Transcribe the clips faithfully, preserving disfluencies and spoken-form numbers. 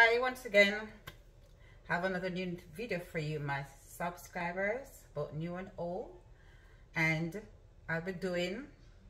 I once again have another new video for you, my subscribers, both new and old, and I'll be doing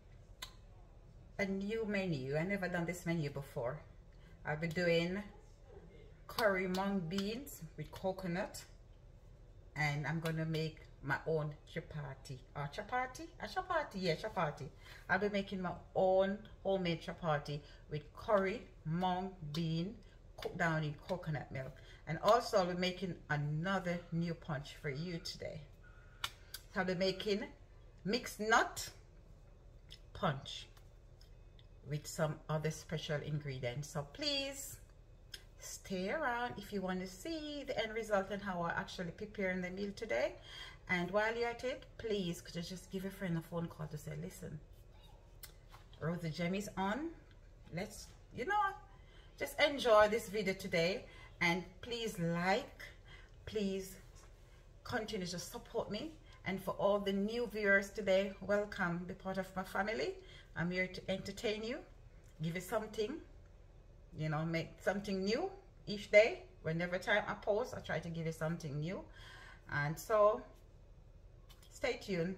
a new menu. I never done this menu before. I'll be doing curry mung beans with coconut, and I'm gonna make my own chapati or chapati a chapati yeah chapati I'll be making my own homemade chapati with curry mung bean cooked down in coconut milk. And also I'll be making another new punch for you today. So I'll be making mixed nut punch with some other special ingredients, so please stay around if you want to see the end result and how I actually preparing the meal today. And while you're at it, please could you just give a friend a phone call to say, listen, Rosie Gem is on, let's, you know, just enjoy this video today. And please like, please continue to support me. And for all the new viewers today, welcome, be part of my family. I'm here to entertain you, give you something, you know, make something new each day. Whenever time I post, I try to give you something new. And so stay tuned.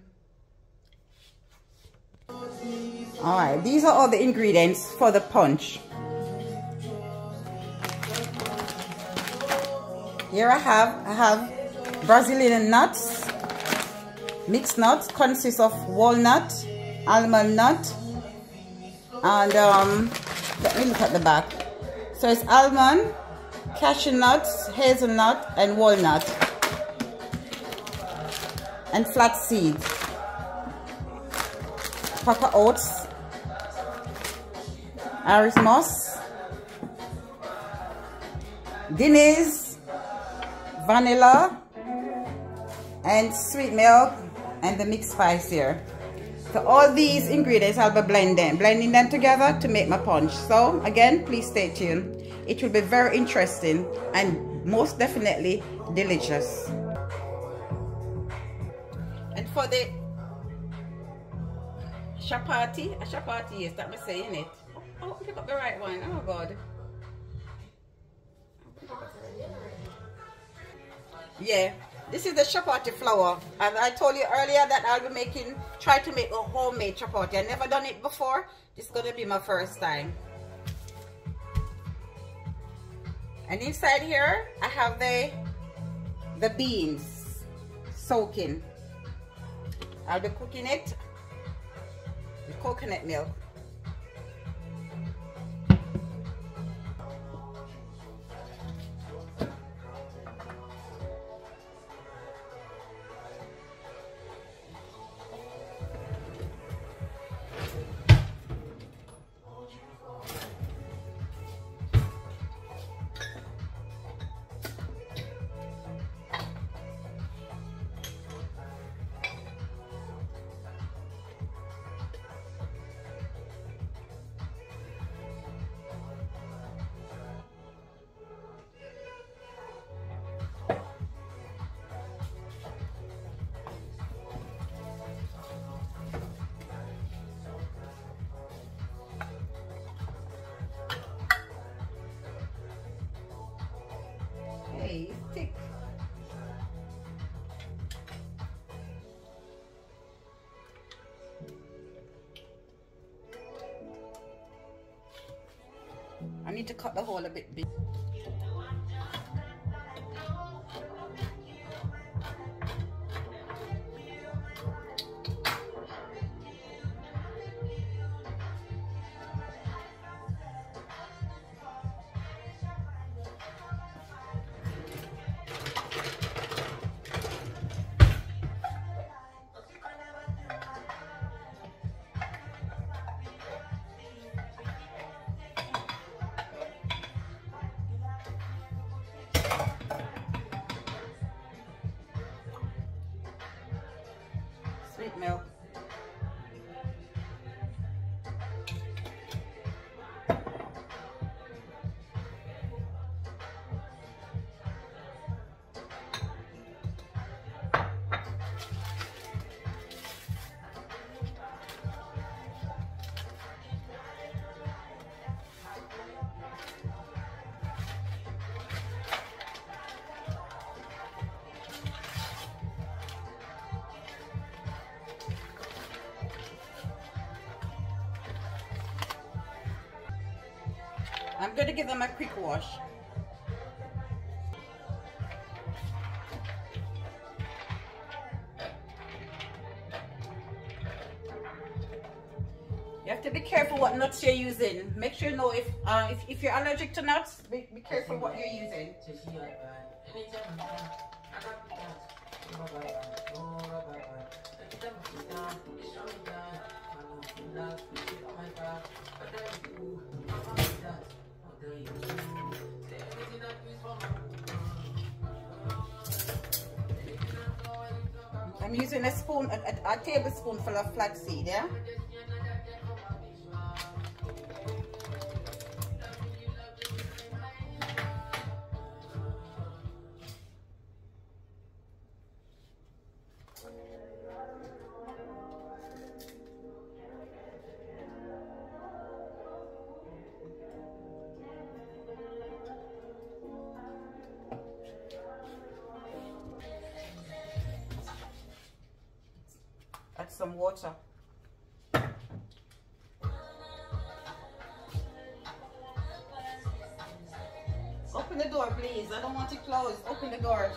All right, these are all the ingredients for the punch. Here I have I have Brazilian nuts. Mixed nuts consists of walnut, almond nut, and um, let me look at the back. So it's almond, cashew nuts, hazelnut, and walnut, and flax seeds, Quaker oats, Irish moss, Guinness, vanilla, and sweet milk, and the mixed spice here. So all these ingredients I'll be blending, blending them together to make my punch. So again, please stay tuned. It will be very interesting and most definitely delicious. And for the chapati, a chapati, yes, that was saying it. Oh, pick up the right one. Oh God. Yeah. This is the chapati flour, and I told you earlier that I'll be making, try to make a homemade chapati. I never done it before. This is gonna be my first time. And inside here, I have the the beans soaking. I'll be cooking it with coconut milk. Hey, thick. I need to cut the hole a bit big. going to give them a quick wash. You have to be careful what nuts you're using. Make sure you know if uh, if, if you're allergic to nuts, be, be careful what you're using. I'm using a spoon, a, a, a tablespoonful of flaxseed, yeah? Add some water. Open the door, please. I don't want it closed. Open the door.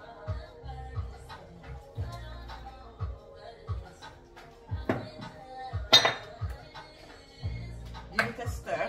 Give it a stir.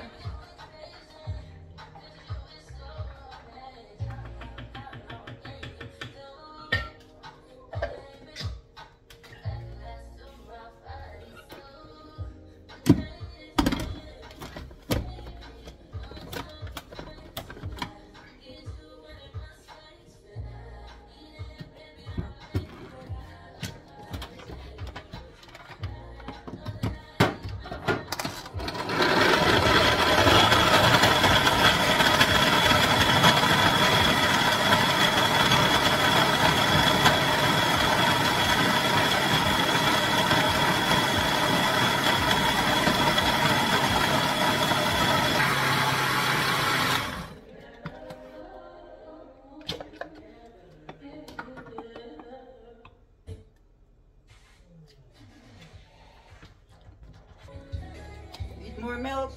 More milk.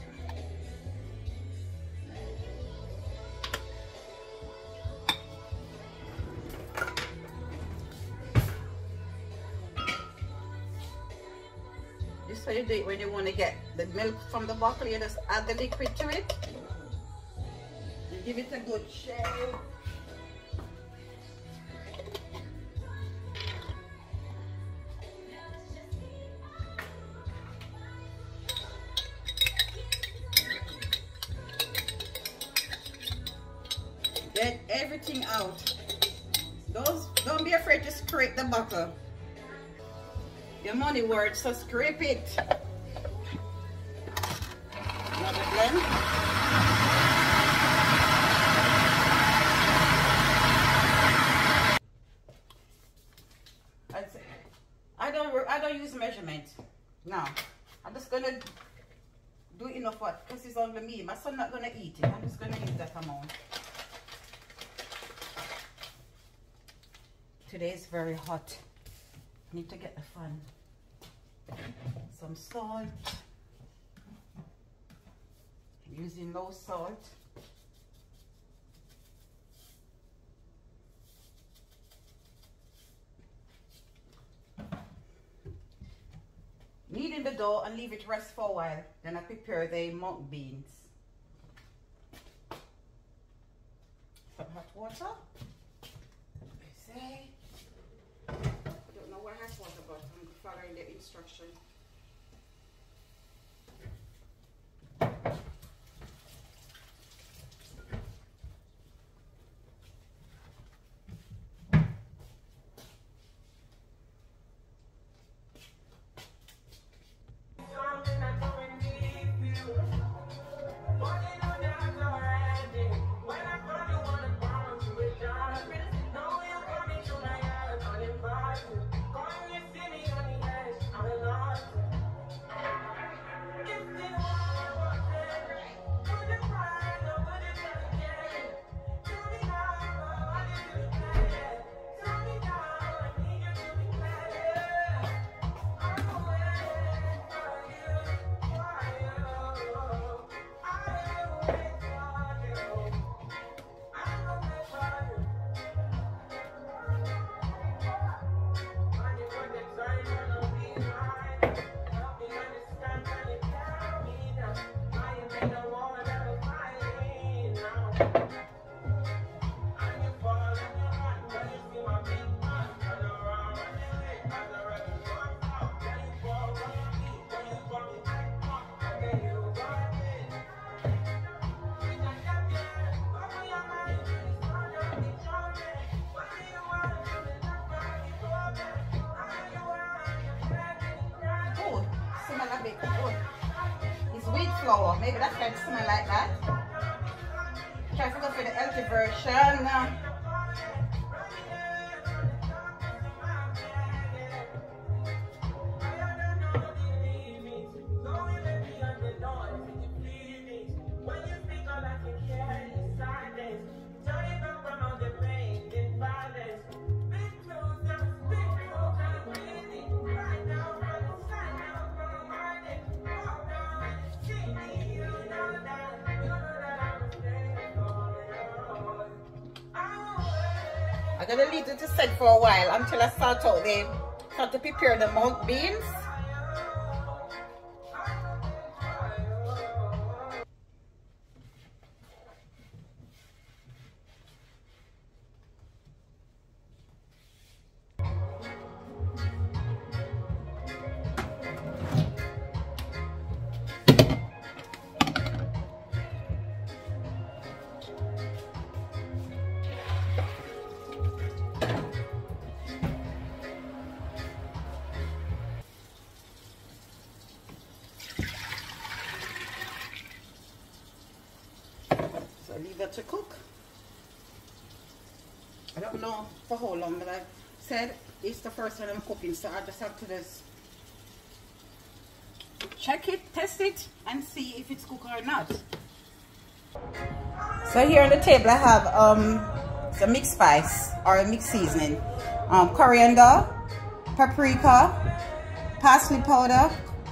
This is how you do it when you want to get the milk from the bottle. You just add the liquid to it and give it a good shake. Get everything out. Those, don't be afraid to scrape the bottle. Your money worth, so scrape it. Another blend. I don't, I don't use measurement. No, I'm just gonna do enough what, because it's only me. My son not gonna eat it. I'm just gonna use that amount. Today is very hot. I need to get the fan. Some salt. I'm using low salt. Knead in the dough and leave it rest for a while. Then I prepare the mung beans. Some hot water. I say. I don't know what hot water, but I'm following the instruction. flour. Maybe that can smell like that. Try to go for the healthy version. I'm gonna leave it to set for a while until I start out the start to prepare the mung beans. Leave that to cook. I don't know for how long, but I said it's the first time I'm cooking, so I just have to just check it, test it, and see if it's cooked or not. So here on the table I have um some mixed spice or a mixed seasoning, um, coriander, paprika, parsley powder,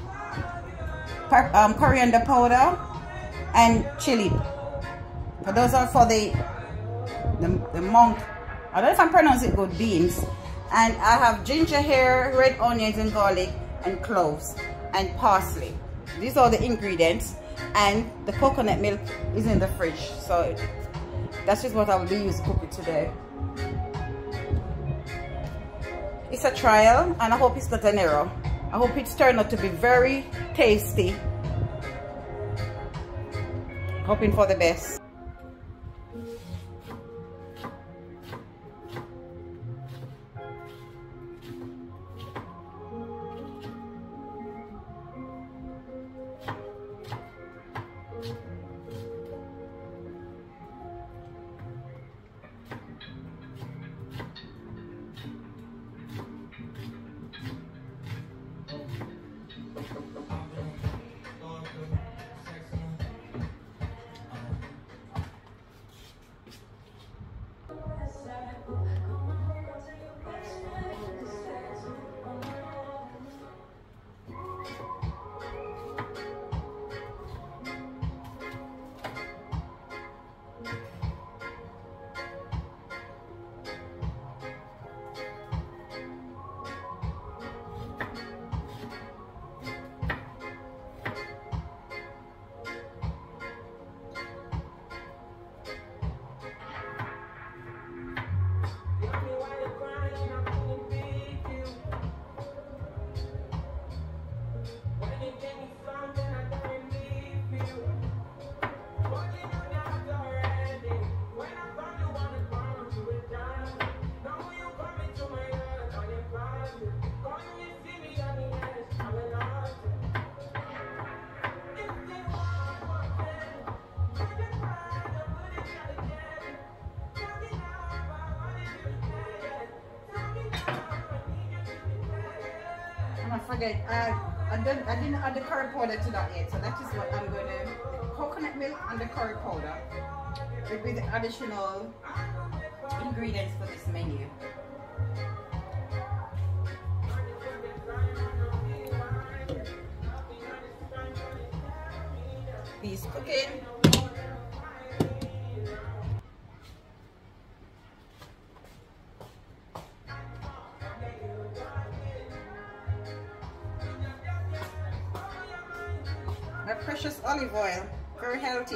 um, coriander powder, and chili. But those are for the, the, the monk, I don't know if I'm pronouncing it good, beans. And I have ginger hair, red onions and garlic, and cloves, and parsley. These are the ingredients. And the coconut milk is in the fridge. So that's just what I will be using to cook it today. It's a trial, and I hope it's not an error. I hope it's turned out to be very tasty. Hoping for the best. Forget, I, I, didn't, I didn't add the curry powder to that yet, so that is what I'm going to, coconut milk and the curry powder will be the additional ingredients for this menu. Peace cooking. My precious olive oil, very healthy.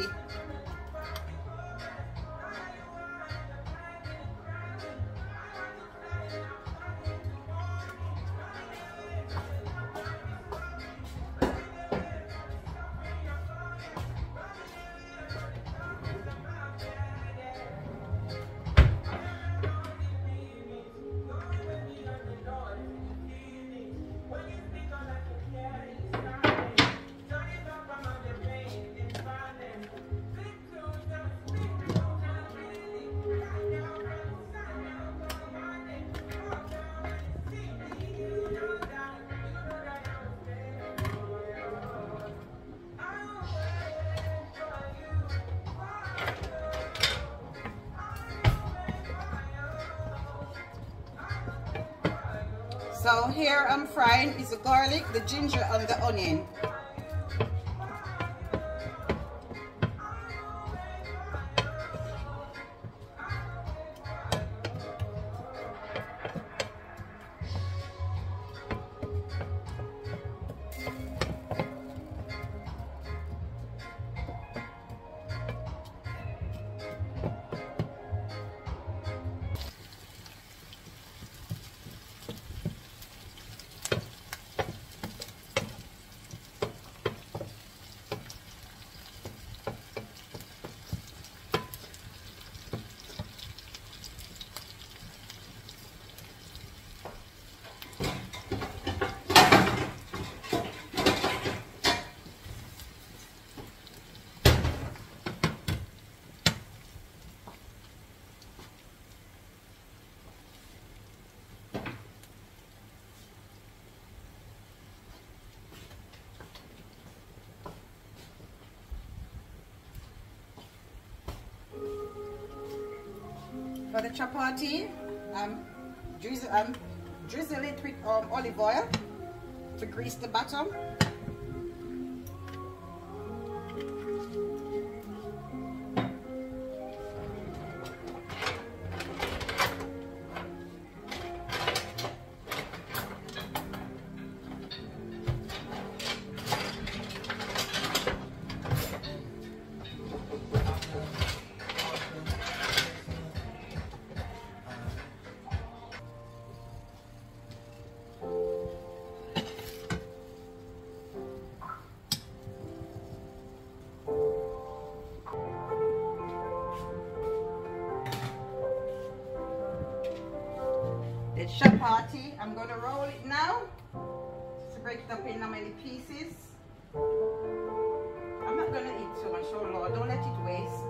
So here I'm frying is the garlic, the ginger, and the onion. For the chapati, um, drizzle, um, drizzle it with um, olive oil to grease the bottom. The chapati, I'm going to roll it now to break it up in many pieces. I'm not going to eat so much, oh Lord, don't let it waste.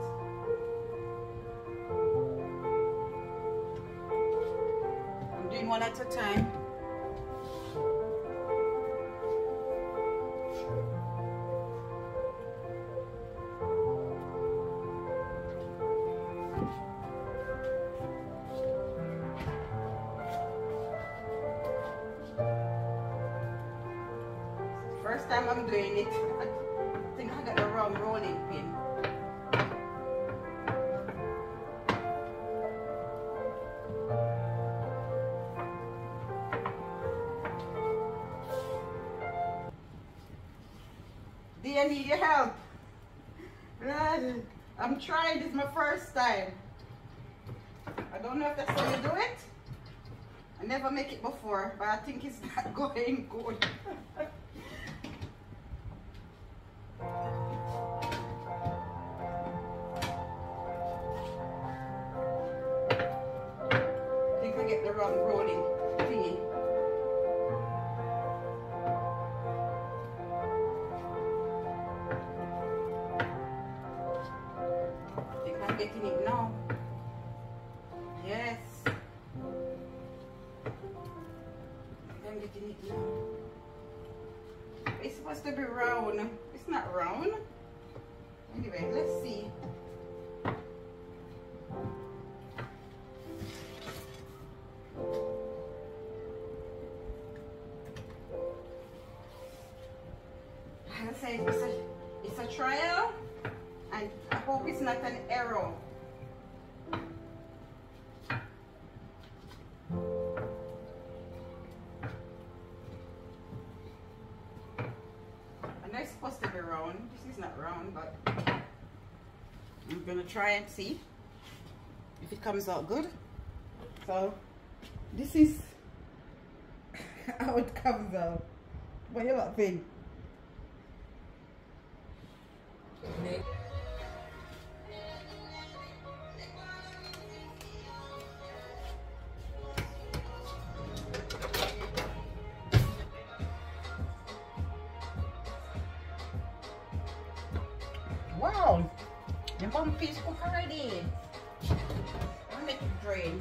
I'm doing one at a time. First time I'm doing it, I think I got the wrong rolling pin. Do you need your help? I'm trying, this is my first time. I don't know if that's how you do it. I never make it before, but I think it's not going good. I think I get the wrong rolling thingy. I think I'm getting it now. Yes. I'm getting it now. It's supposed to be round. It's not round. Anyway, let's see. I'll say it's a, it's a trial, and I hope it's not an error. It's supposed to be round. This is not round, but I'm gonna try and see if it comes out good. So this is how it comes out. What do you lot think? Wow, the one piece cook already. I'll make it drain.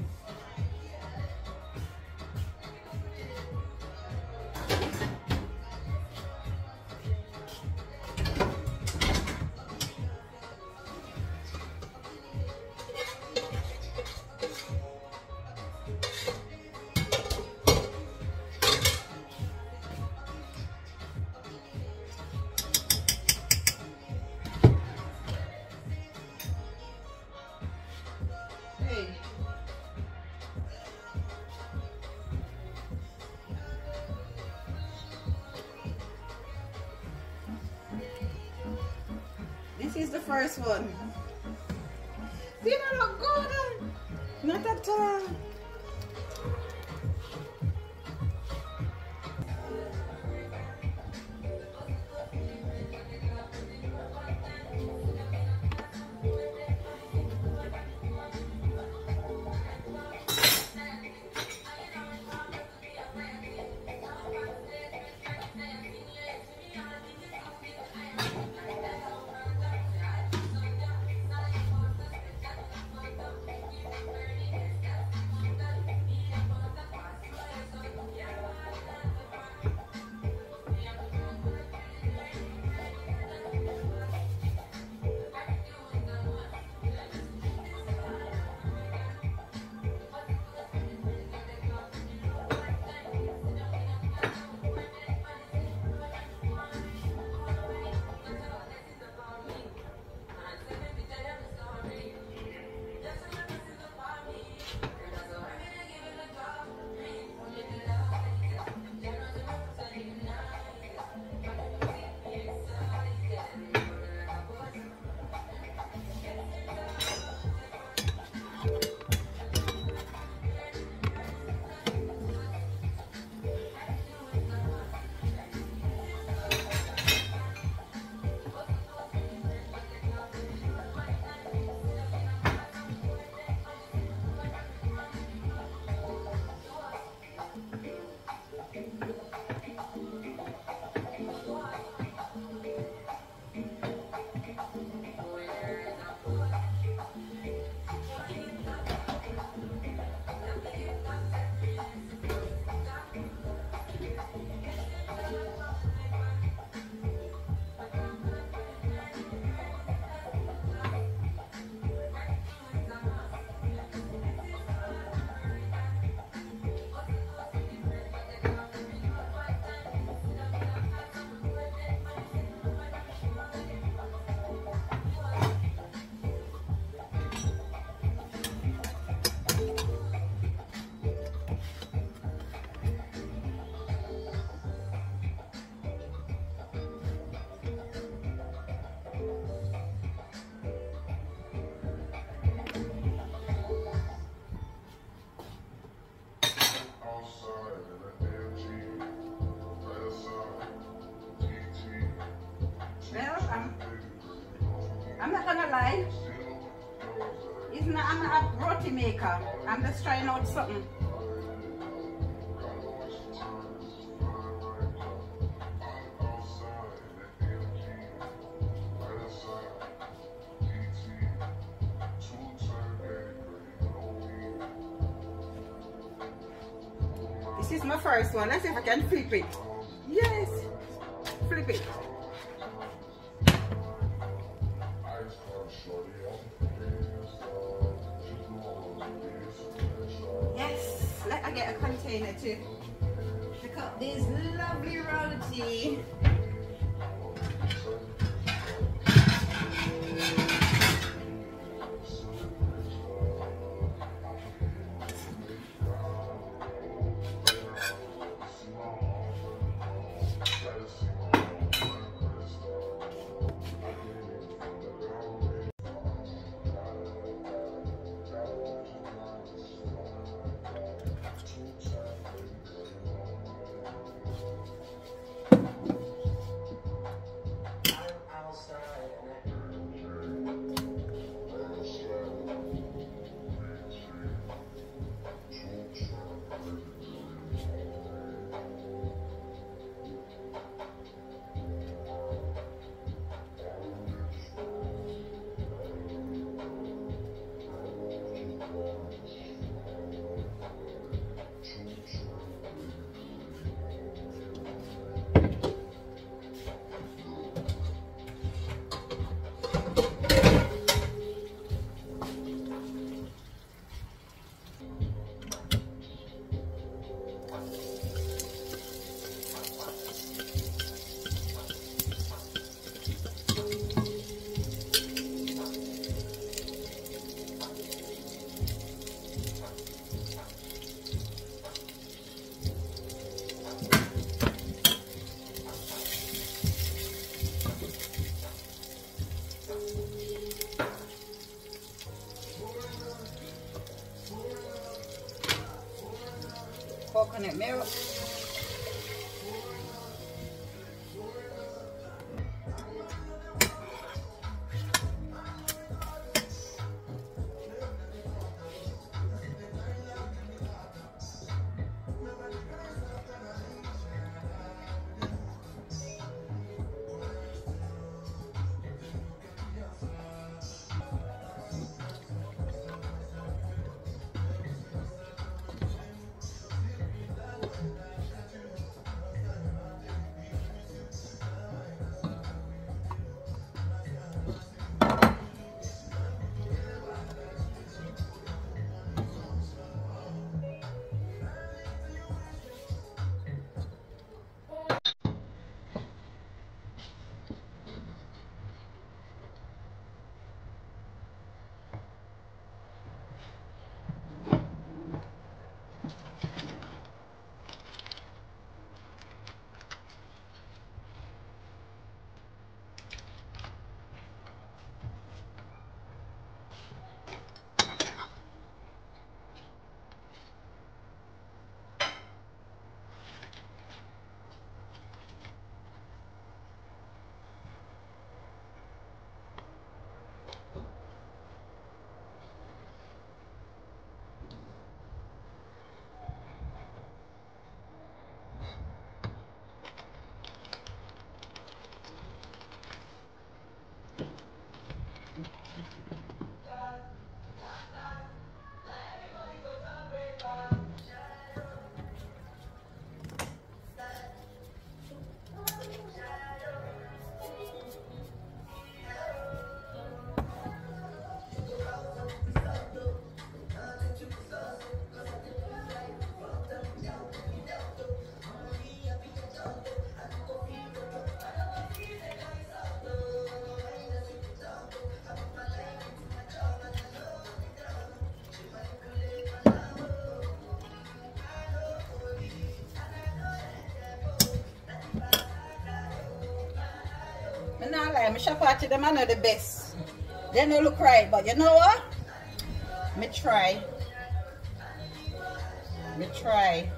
is the first one. You don't look good. Not at all. I'm not gonna lie, it's not, I'm not a roti maker, I'm just trying out something. This is my first one, let's see if I can flip it. Yes, flip it. Yes, let I get a container to pick up this lovely roti. coconut milk. I lie, my chapati them are not the best. They don't look right, but you know what? Me try. Me try.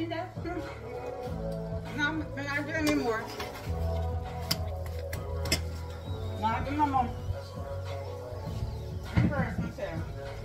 in there. No, I'm not doing anymore. No, I do no more. I'm very sincere.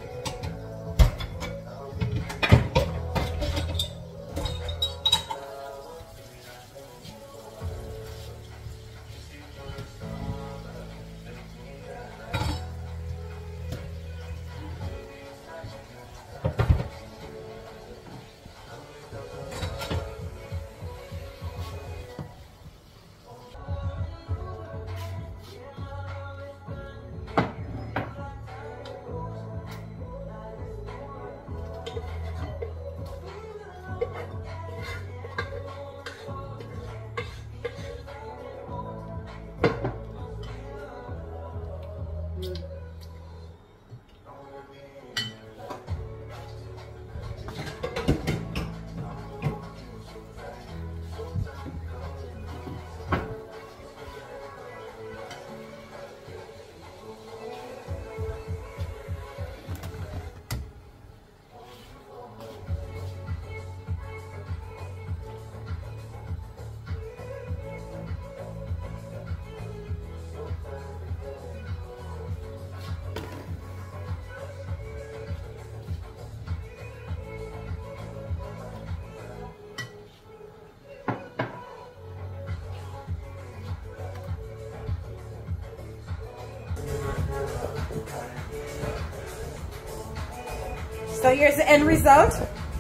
So here's the end result.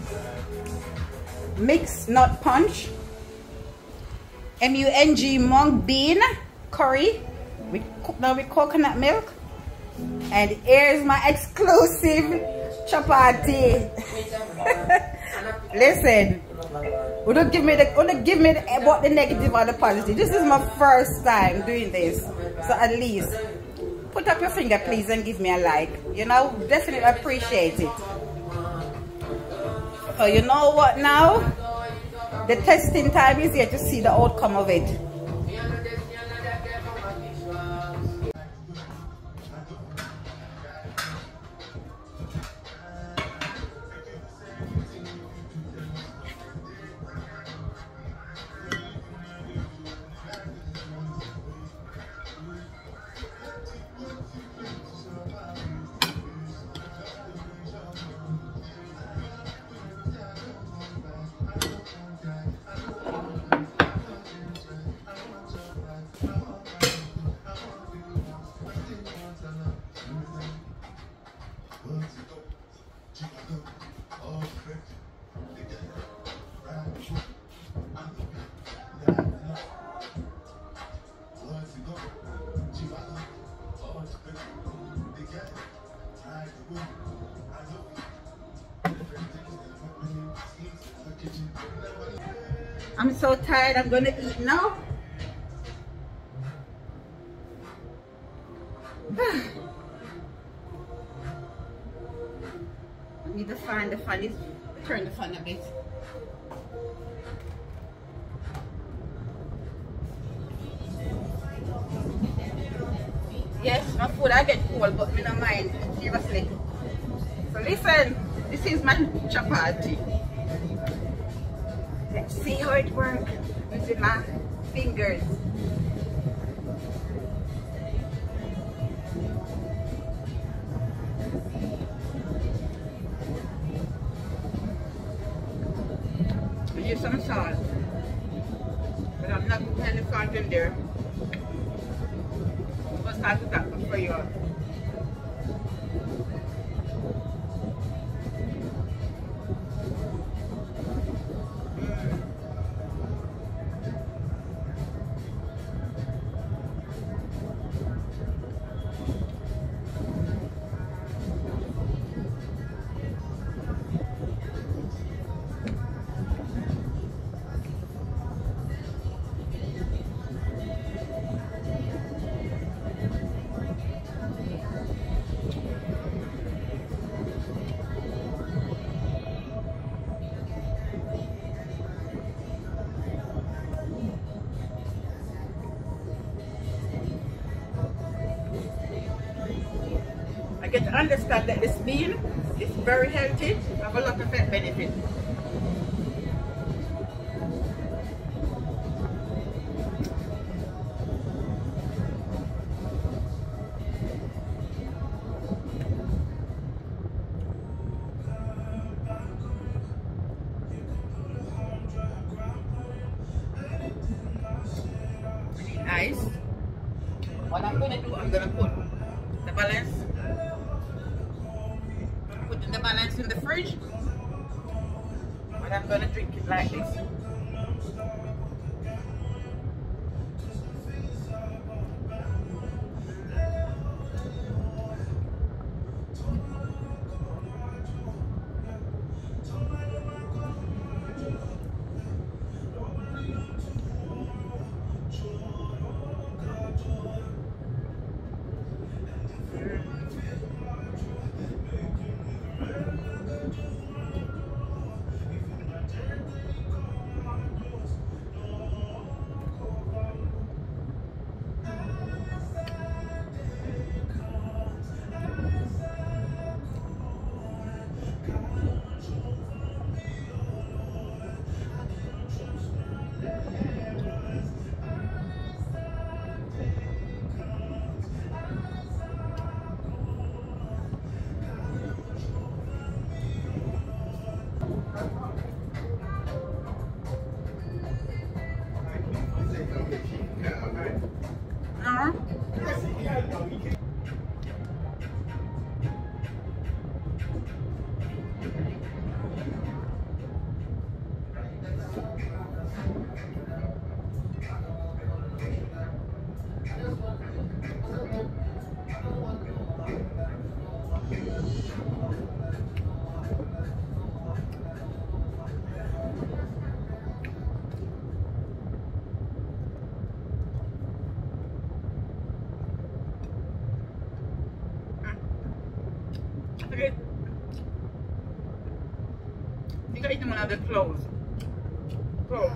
Mixed nut punch. M U N G mung bean curry with now with coconut milk. And here's my exclusive chapati. Listen, we don't give me the don't give me the, what the negative or the positive. This is my first time doing this, so at least put up your finger, please, and give me a like. You know, definitely appreciate it. So you know what now? The testing time is here to see the outcome of it. I'm so tired, I'm gonna eat now. I need to find the fan, is turn the fan a bit. Yes, my food I get cold, but I don't mind, seriously. So listen, this is my chapati. Let's see how it works using my fingers. I use some salt, but I'm not putting any salt in there. I'm going to start with that for you. I get to understand that this bean is very healthy, have a lot of health benefits. do, I'm gonna put the balance, put the balance in the fridge, but I'm gonna drink it like this. Okay. I think I eat one of the cloves. Cloves.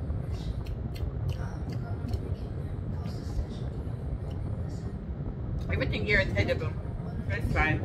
Everything here is edible. That's fine.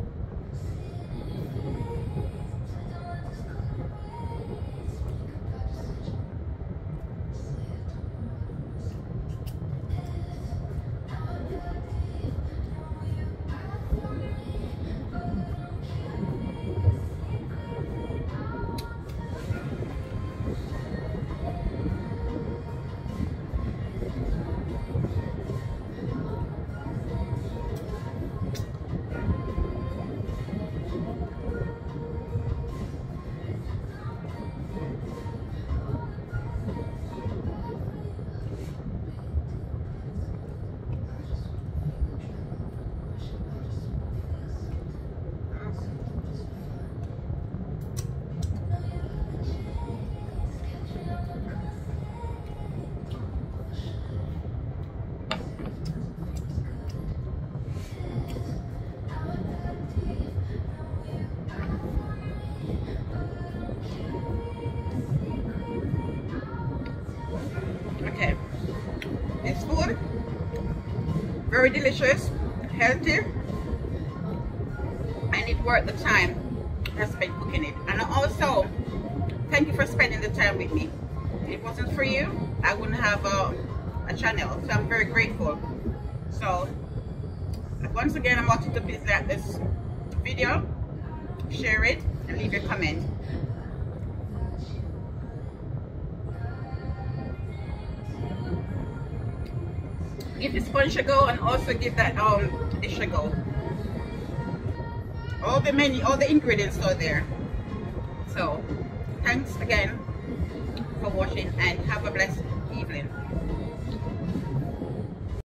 Okay, it's food, very delicious, healthy, and it worth the time I spent cooking it. And also, thank you for spending the time with me. If it wasn't for you, I wouldn't have a, a channel, so I'm very grateful. So, once again, I want you to please like this video, share it, and leave your comment. Give this sponge a go and also give that um dish a go. All the menu, all the ingredients are there. So thanks again for watching and have a blessed evening.